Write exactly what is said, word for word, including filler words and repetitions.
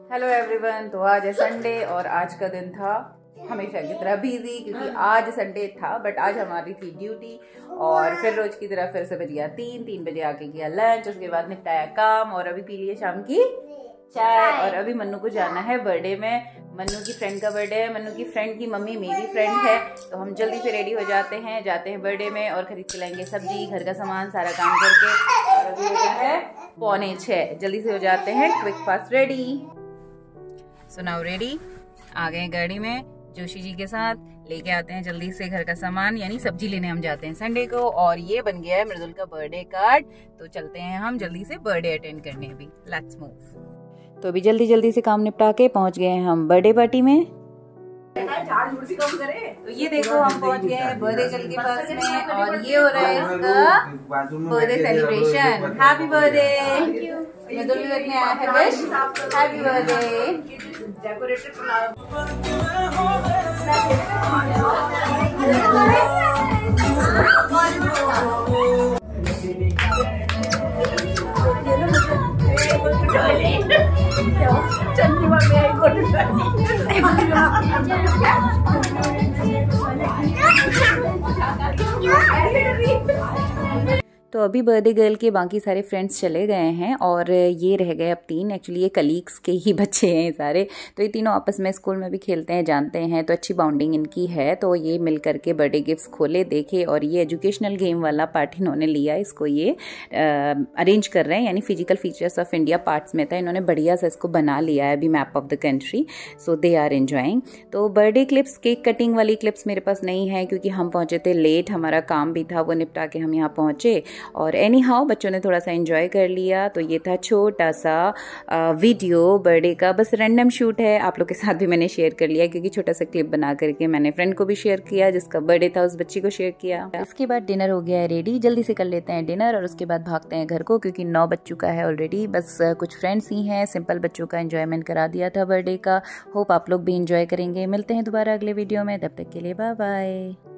Hello everyone. तो आज है संडे और आज का दिन था हमेशा की तरह बिजी, क्योंकि आज संडे था बट आज हमारी थी ड्यूटी। और फिर रोज की तरह फिर से बज गया तीन तीन बजे आके किया लंच, उसके बाद निपटाया काम और अभी पी लिए शाम की चाय। और अभी मन्नू को जाना है बर्थडे में। मन्नू की फ्रेंड का बर्थडे है, मन्नू की फ्रेंड की मम्मी मेरी फ्रेंड है, तो हम जल्दी से रेडी हो जाते हैं, जाते हैं बर्थडे में और खरीद के लाएंगे सब्जी, घर का सामान, सारा काम करके। और अभी हो गया है पौने छः, जल्दी से हो जाते हैं quick fast ready. So now ready, आ गए गाड़ी में जोशी जी के साथ, लेके आते हैं जल्दी से घर का सामान, यानी सब्जी लेने हम जाते हैं संडे को। और ये बन गया है मृदुल का बर्थडे कार्ड, तो चलते हैं हम जल्दी से बर्थडे अटेंड करने। अभी लेट्स मूव। तो अभी जल्दी जल्दी से काम निपटा के पहुंच गए हैं हम बर्थडे पार्टी में। तो ये देखो हम पहुंच गए हैं बर्थडे गर्ल के पास में और ये हो रहा है इसका birthday celebration. Happy birthday. Mridul भी करने आया है विश, हैप्पी बर्थडे। तो अभी बर्थडे गर्ल के बाकी सारे फ्रेंड्स चले गए हैं और ये रह गए अब तीन। एक्चुअली ये कलीग्स के ही बच्चे हैं सारे, तो ये तीनों आपस में स्कूल में भी खेलते हैं, जानते हैं, तो अच्छी बाउंडिंग इनकी है। तो ये मिल करके बर्थडे गिफ्ट्स खोले, देखे और ये एजुकेशनल गेम वाला पार्ट इन्होंने लिया। इसको ये अरेंज कर रहे हैं, यानी physical features of India parts में था, इन्होंने बढ़िया से इसको बना लिया है अभी map of the country. So they are enjoying. तो बर्थडे क्लिप्स, केक कटिंग वाली क्लिप्स मेरे पास नहीं है क्योंकि हम पहुंचे थे लेट, हमारा काम भी था वो निपटा के हम यहाँ पहुंचे। और एनी हाउ बच्चों ने थोड़ा सा एंजॉय कर लिया। तो ये था छोटा सा वीडियो बर्थडे का, बस रैंडम शूट है, आप लोग के साथ भी मैंने शेयर कर लिया क्योंकि छोटा सा क्लिप बना करके मैंने फ्रेंड को भी शेयर किया, जिसका बर्थडे था उस बच्ची को शेयर किया। इसके बाद डिनर हो गया है रेडी, जल्दी से कर लेते हैं डिनर और उसके बाद भागते हैं घर को क्योंकि नौ बज चुका है ऑलरेडी। बस कुछ फ्रेंड्स ही हैं, सिंपल बच्चों का एंजॉयमेंट करा दिया था बर्थडे का। होप आप लोग भी एंजॉय करेंगे। मिलते हैं दोबारा अगले वीडियो में, तब तक के लिए बाय बाय।